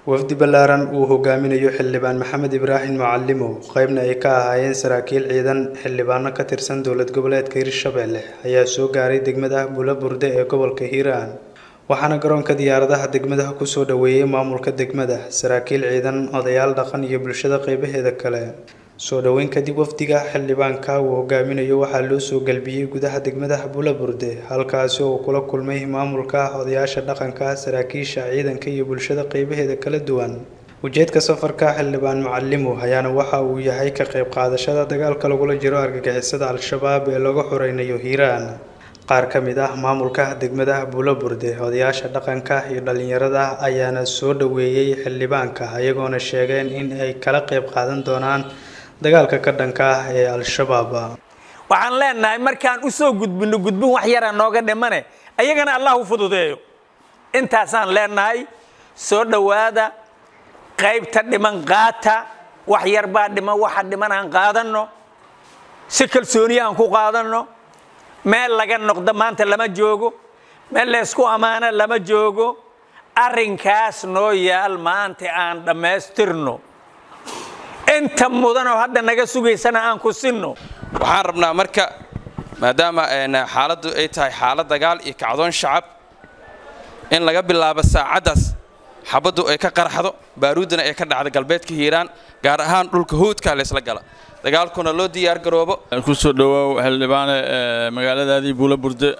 wafdi ballaaran uu hogaaminayo xildhibaan Maxamed Ibraahim Macallimo qaybna ay ka ahaayeen saraakiil ciidan xildhibaano ka tirsan dowlad goboleedka Hirshabelle ayaa soo gaaray degmada Bulaburde ee gobolka Hiiraan waxaana garoonka diyaaradaha degmada ku soo dhaweeyay maamulka degmada saraakiil ciidan odayaal dhaqan iyo bulshada qaybaheeda kale soo dhaweyn kadib wafdiga xildhibaanka uu hogaaminayo waxaa loo soo galbiyay gudaha degmada Bulaburde halkaas oo kula kulmay maamulka odayaasha dhaqanka saraakiisha ciidanka iyo bulshada qaybaheeda kala duwan ujeedka safarka xildhibaan Macallimo ayaana waxa uu yahay ka qayb qaadashada dagaalka lagula jiro argagixisada al-shabaab ee lagu xoreynayo Hiiraan qaar ka mid ah maamulka degmada Bulaburde odayaasha dhaqanka iyo dhalinyarada ayaana soo dhaweeyay xildhibaanka ayagoona sheegeen in ay kala qayb qaadan doonaan dagaalka ka dhanka ah ee al-shabaab waxaan leenahay markaan u soo gudbin wax yar nooga dhimane ayagana Allah u fududeeyo intaasaan leenahay soo dhawaada qaybta dhiman qaata wax yar baa dhiman waxa dhiman aan qaadano si kalsooni aan ku qaadano meel laga noqdo maanta lama joogo meel la isku amaana lama joogo arrinkaas noo yaal maanta aan dhameystirno inta mudan oo hadda naga sugaysana aan ku sinno waxaan rabnaa marka maadaama xaaladdu ay tahay xaalad dagaal iyo kacdoon shacab in laga bilaabo saacadaas xabadu ay ka qarxado baaruudna ay ka dhacdo galbeedka Hiiraan gaar ahaan dhulka hoodka la isla gala dagaalkuna loo diyaar garoobo ku soo dhawaaw xildhibaan magaaladaadii Bulaburde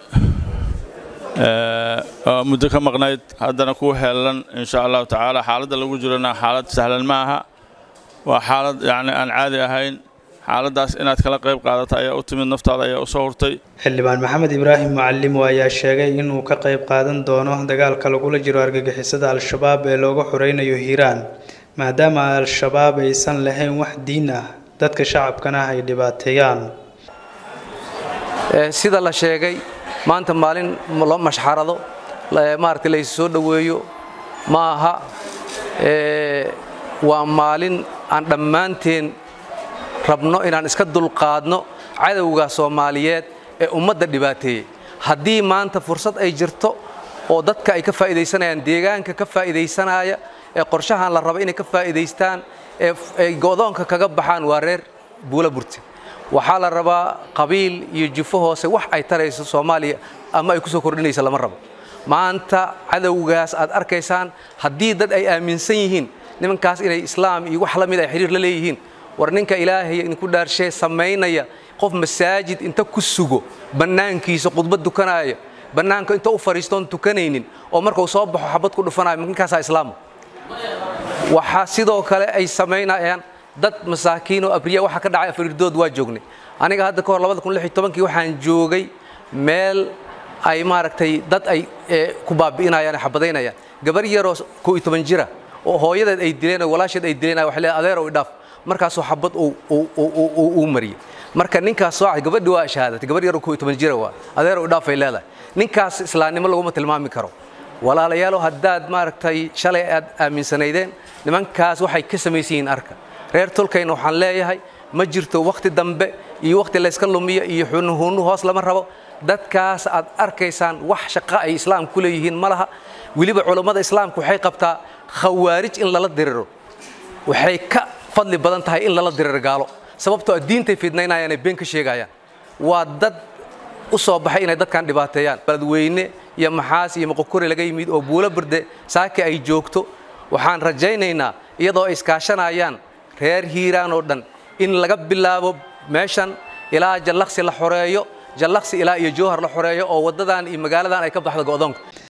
muddo ka maqnayd haddana ku heelan insha Allah taala xaaladda lagu jirana xaalad sahlan ma aha waa xaalad yani aan caadi ahayn xaaladaas inaad kala qayb qaadato ayaa u timid naftaada ayaa u soo hurtay xildhibaan Maxamed Ibraahim Macallimo ayaa sheegay in uu ka qayb qaadan doono dagaalka lagula jiro argagixisada al-shabaab ee lagu xoreynayo Hiiraan maadaama al-shabaab aysan lahayn wax diin ah dadka shacabkana ay dhibaateeyaan sida la sheegay maanta maalin loo mashxarado maartay la soo dhaweeyo ma aha waa maalin aan dhammaanteen rabno inaan iska dulqaadno cadawga Soomaaliyeed ee ummadda dhibaateeyay haddii maanta fursad ay jirto oo dadka ay ka faa'iideysanayaan deegaanka ka faa'iideysanaya ee qorshahan la rabo inay ka faa'iideystaan ee go'doonka kaga baxaan waa reer Bulaburde waxaa la rabaa qabiil iyo jufo hoose wax ay tarayso Soomaaliya ama ay ku soo kordhinayso lama rabo maanta cadawgaas aad arkaysaan haddii dad ay aaminsan yihiin nimankaas inay islaam iyo wax la mid ay xiriir la leeyihiin war ninka ilaahay in ku dhaarshay sameeynaya qof masaajid inta ku sugo banaankiisa khudbad dukanaya banaanka inta u fariistoon tukanaynin oo markuu soo baxo xabad ku dhufanayo ninkaas islaam waxa sidoo kale ay sameynayaan dad masaakiin oo abriya waxa ka dhacay Afriirdood waa joognay aniga hadda ka hor 2016 waxaan joogay meel ay maaragtay dad ay ku baabi'inayaan xabadaynayaan gabar yar oo 12 jira oo hooyadeed ay dileen oo walaasheed ay dileen wax leeyahay adeer oo idhaaf markaas oo xabad uu mariyay marka ninkaas soo ay gabadhii waa shahaadatay gabar yar oo 12 jira waa adeer oo idhaaf ay leedahay ninkaas islaamnimo lagu tilmaami karo walaalayaal haddaad maaragtay shalay aad aaminsanaydeen nimankaas waxay ka sameeyeen arka reer tolkayna waxaan leeyahay ma jirto waqti dambe iyo waqti la iska lumiyo iyo xunuunu hoos lama rabo dadkaas aad arkaysaan wax shaqo ay islaam ku leeyihiin malaha waliba culimada islaamku waxay qabtaa khawaarij in lala diriro waxay ka fadli badan tahay in lala diriro gaalo sababtoo diintay fidnaynayaan been ka sheegayaan waa dad u soo baxay inay dadkan dhibaateeyaan baladweyne iyo maxaas iyo maqokore laga yimid oo Bulaburde saaki ay joogto waxaan rajaynaynaa iyadoo ay iskaashanayaan reer Hiiraan oo dhan in laga bilaabo meeshan ilaa Jallaqsi la xoreeyo Jallaqsi ilaa iyo Jowhar la xoreeyo oo wadadan iyo magaaladan ay ka baxdo go'doonka